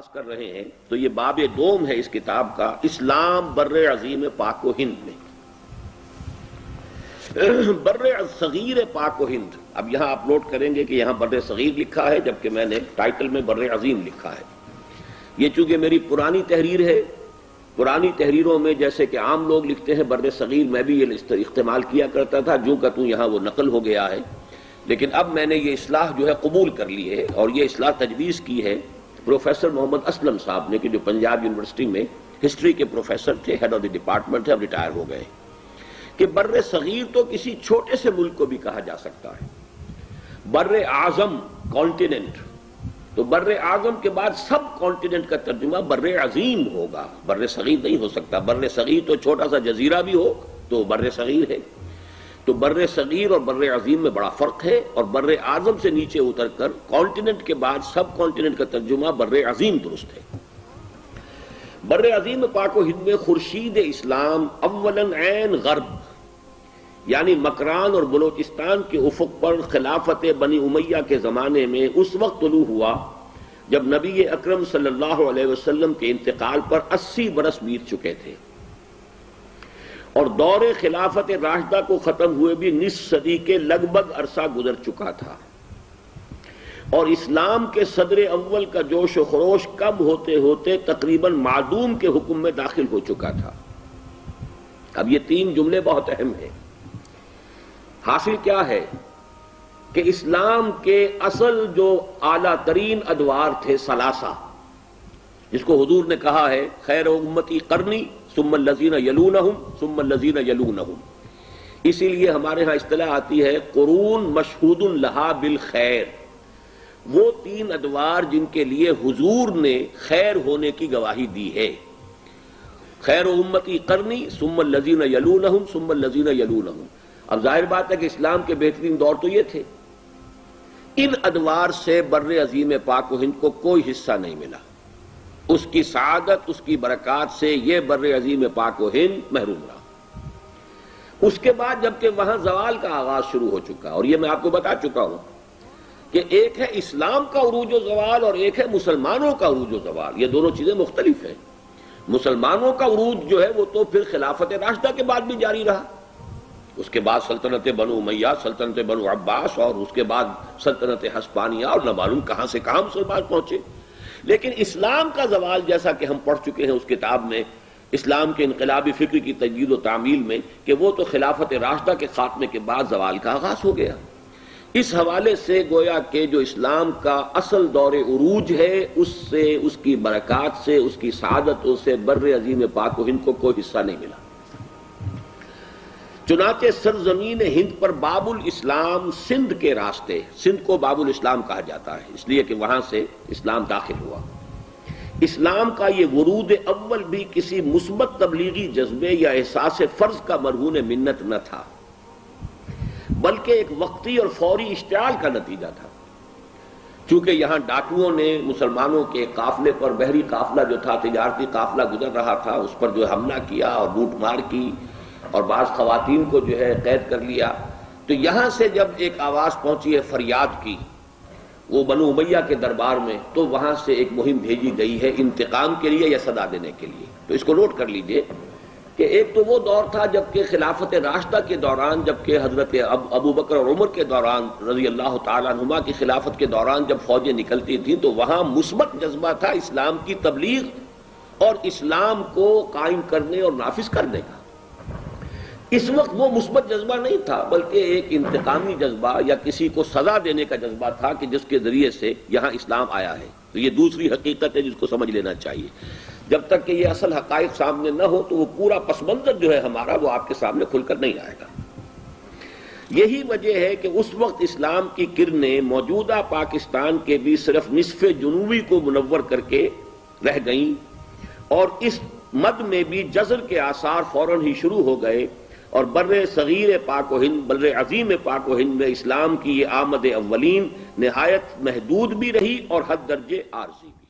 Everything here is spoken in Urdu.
آغاز کر رہے ہیں تو یہ باب دوم ہے اس کتاب کا، اسلام بر عظیم پاک و ہند میں۔ بر صغیر پاک و ہند، اب یہاں آپ نوٹ کریں گے کہ یہاں بر صغیر لکھا ہے جبکہ میں نے ٹائٹل میں بر عظیم لکھا ہے۔ یہ چونکہ میری پرانی تحریر ہے، پرانی تحریروں میں جیسے کہ عام لوگ لکھتے ہیں بر صغیر، میں بھی یہ استعمال کیا کرتا تھا، جوں کا توں یہاں وہ نقل ہو گیا ہے، لیکن اب میں نے یہ اصلاح جو ہے قبول کر لی ہے، اور یہ اصلاح تجویز کی ہے پروفیسر محمد اسلم صاحب نے، کہ جو پنجاب یونیورسٹی میں ہسٹری کے پروفیسر تھے، ہیڈ آف دی ڈپارٹمنٹ تھے، اب ریٹائر ہو گئے، کہ بر صغیر تو کسی چھوٹے سے ملک کو بھی کہا جا سکتا ہے۔ بر اعظم کانٹیننٹ، تو بر اعظم کے بعد سب کانٹیننٹ کا ترجمہ بر عظیم ہوگا، بر صغیر نہیں ہو سکتا۔ بر صغیر تو چھوٹا سا جزیرہ بھی ہو تو بر صغیر ہے، تو بر صغیر اور بر عظیم میں بڑا فرق ہے، اور بر اعظم سے نیچے اتر کر کانٹیننٹ کے بعد سب کانٹیننٹ کا ترجمہ بر عظیم درست ہے۔ بر عظیم پاک و ہند میں خورشید اسلام اولاً عین غرب یعنی مکران اور بلوچستان کے افق پر خلافت بنی امیہ کے زمانے میں اس وقت طلوع ہوا جب نبی اکرم صلی اللہ علیہ وسلم کے انتقال پر 80 برس بیت چکے تھے، اور دور خلافت راشدہ کو ختم ہوئے بھی نصف صدی کے لگ بھگ عرصہ گزر چکا تھا، اور اسلام کے صدر اول کا جوش و خروش کم ہوتے ہوتے تقریباً معدوم کے حکم میں داخل ہو چکا تھا۔ اب یہ تین جملے بہت اہم ہیں۔ حاصل کیا ہے کہ اسلام کے اصل جو اعلیٰ ترین ادوار تھے ثلاثہ، جس کو حضور نے کہا ہے خیر امتی قرنی ثم الذین یلونہم ثم الذین یلونہم، اسی لیے ہمارے ہاں اصطلاح آتی ہے قرون مشہود لہا بالخیر، وہ تین ادوار جن کے لیے حضور نے خیر ہونے کی گواہی دی ہے۔ خیر امتی قرنی ثم الذین یلونہم ثم الذین یلونہم، اب ظاہر بات ہے کہ اسلام کے بہترین دور تو یہ تھے۔ ان ادوار سے بر عظیم پاک و ہند کو کوئی حصہ نہیں ملا، اس کی سعادت، اس کی برکات سے یہ بر عظیم پاک و ہند محروم رہا۔ اس کے بعد جبکہ وہاں زوال کا آغاز شروع ہو چکا، اور یہ میں آپ کو بتا چکا ہوں کہ ایک ہے اسلام کا عروج و زوال اور ایک ہے مسلمانوں کا عروج و زوال، یہ دونوں چیزیں مختلف ہیں۔ مسلمانوں کا عروج جو ہے وہ تو پھر خلافت راشدہ کے بعد بھی جاری رہا، اس کے بعد سلطنت بنو امیہ، سلطنت بنو عباس، اور اس کے بعد سلطنت ہسپانیہ، اور نہ معلوم کہاں سے کہاں مسلمان پہنچے۔ لیکن اسلام کا زوال جیسا کہ ہم پڑھ چکے ہیں اس کتاب میں، اسلام کے انقلابی فکر کی تجدید و تعمیل میں، کہ وہ تو خلافت راشدہ کے خاتمے کے بعد زوال کا آغاز ہو گیا۔ اس حوالے سے گویا کہ جو اسلام کا اصل دور عروج ہے، اس سے، اس کی برکات سے، اس کی سعادتوں سے بر عظیم پاک و ہند کو کوئی حصہ نہیں ملا۔ چنانچہ سرزمین ہند پر باب الاسلام سندھ کے راستے، سندھ کو باب الاسلام کہا جاتا ہے اس لیے کہ وہاں سے اسلام داخل ہوا۔ اسلام کا یہ ورود اول بھی کسی مثبت تبلیغی جذبے یا احساس فرض کا مرہون منت نہ تھا، بلکہ ایک وقتی اور فوری اشتعال کا نتیجہ تھا، چونکہ یہاں ڈاکوؤں نے مسلمانوں کے قافلے پر، بحری قافلہ جو تھا، تجارتی قافلہ گزر رہا تھا، اس پر جو حملہ کیا اور لوٹ مار کی، اور بعض خواتین کو جو ہے قید کر لیا۔ تو یہاں سے جب ایک آواز پہنچی ہے فریاد کی وہ بنو امیہ کے دربار میں، تو وہاں سے ایک مہم بھیجی گئی ہے انتقام کے لیے یا صدا دینے کے لیے۔ تو اس کو نوٹ کر لیجئے کہ ایک تو وہ دور تھا جبکہ خلافت راشدہ کے دوران، جبکہ حضرت ابو بکر اور عمر کے دوران رضی اللہ تعالیٰ عنہما کی خلافت کے دوران جب فوجیں نکلتی تھیں تو وہاں مثبت جذبہ تھا اسلام کی تبلیغ اور اسلام کو قائم کرنے اور نافذ کرنے کا۔ اس وقت وہ مثبت جذبہ نہیں تھا، بلکہ ایک انتقامی جذبہ یا کسی کو سزا دینے کا جذبہ تھا کہ جس کے ذریعے سے یہاں اسلام آیا ہے۔ تو یہ دوسری حقیقت ہے جس کو سمجھ لینا چاہیے۔ جب تک کہ یہ اصل حقائق سامنے نہ ہو تو وہ پورا پس منظر جو ہے ہمارا، وہ آپ کے سامنے کھل کر نہیں آئے گا۔ یہی وجہ ہے کہ اس وقت اسلام کی کرنیں موجودہ پاکستان کے بھی صرف نصف جنوبی کو منور کر کے رہ گئیں، اور اس مد میں بھی جزر کے آثار فوراً ہی شروع ہو گئے، اور بر صغیر پاک و ہند، بر عظیم پاک و ہند میں اسلام کی یہ آمد اولین نہایت محدود بھی رہی اور حد درجے عارضی بھی۔